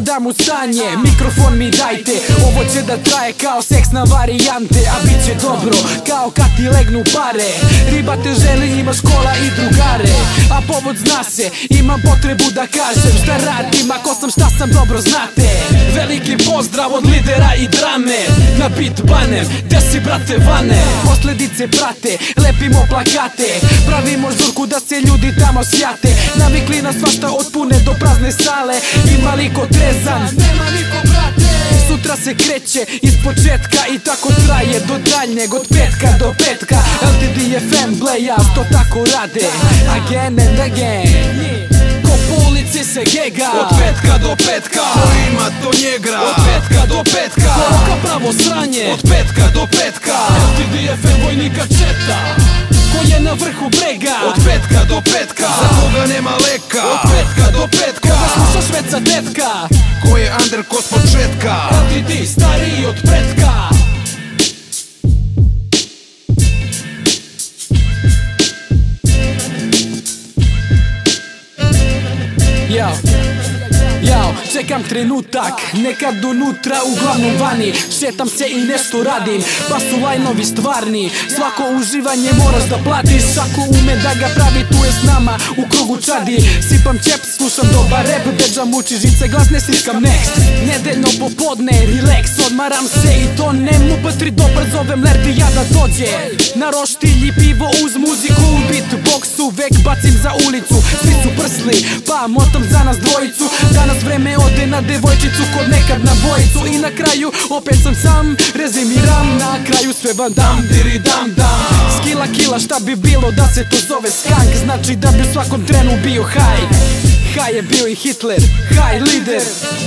da mu stanje. Mikrofon mi dajte, ovo će da traje kao seksna varijante. A bit će dobro, kao kad ti legnu pare. Riba te želi, ima škola i drugare. A povod zna se, imam potrebu da kažem šta radim, ako sam šta sam dobro znate. Veliki pozdrav od lidera i drame, na beat banem, gde si brate Vane. Posledice prate, lepimo plakate, pravimo žurku da se ljudi tamo sjate. Navikli na svašta od pune do prazne sale, ima liko trezan, nema niko brate. Sutra se kreće iz početka i tako traje do daljnjeg, od petka do petka. LTD FM Blejas to tako rade, again and again. Ko po ulici se gega, od petka do petka, ko ima to njegra. Od petka do petka, poruka pravo sranje. od petka do petka, LTD FM vojnika četa, ko je na vrhu brega. od petka do petka, za koga nema leka. Od petka do petka, koga sluša šveca tetka, ko je underko s početka. LTD stariji od pretka. Jao, čekam trenutak, nekad unutra, uglavnom vani. Šetam se i nešto radim, pa su lajnovi stvarni. Svako uživanje moraš da platiš, ako ume da ga pravi tu je s nama u krugu čadi. Sipam čep, slušam dobar rap, beđa muči žice, glas ne stiskam next. Nedeljno popodne, relax, odmaram se i to nemu patri dobar, zovem lerdi ja da dođe. Na roštilji pivo uz muziku, beatbox uvek bacim za ulicu. Svi su prsli, pa motam za nas dvojicu. Danas vreme ode na devojčicu, kod nekad na bojicu. I na kraju opet sam sam, rezimiram, na kraju sve vam dam, diri dam dam. Skila kila, šta bi bilo da se to zove skank, znači da bi u svakom trenu bio high. High je bio i Hitler, high lider.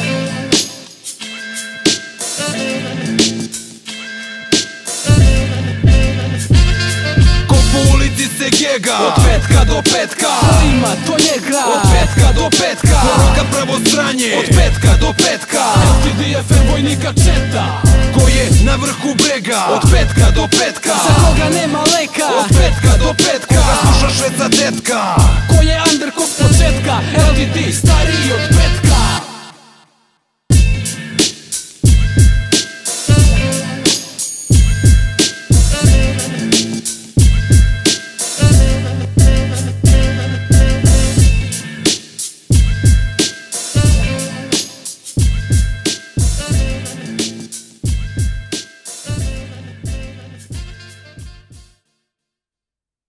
Po ulici se gega, od petka do petka, ko ima to njegra. od petka do petka, poruka pravo sranje. Od petka do petka, LTD FM vojnika četa, ko je na vrhu brega. Od petka do petka, za koga nema leka. od petka do petka, koga sluša šveca tetka. Ko je underkog s početka, LTD stariji od petka.